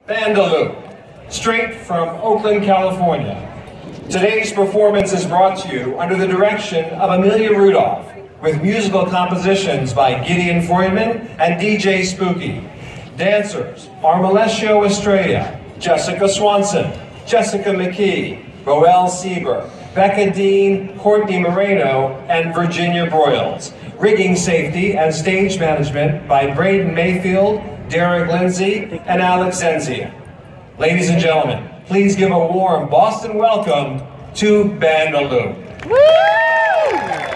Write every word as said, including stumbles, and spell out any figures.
Bandaloop, straight from Oakland, California. Today's performance is brought to you under the direction of Amelia Rudolph, with musical compositions by Gideon Freudman and D J Spooky. Dancers are Melesio Estrella, Jessica Swanson, Jessica McKee, Roel Sieber, Becca Dean, Courtney Moreno, and Virginia Broyles. Rigging safety and stage management by Braden Mayfield, Derek Lindsay, and Alex Zenzia. Ladies and gentlemen, please give a warm Boston welcome to Bandaloop. Woo!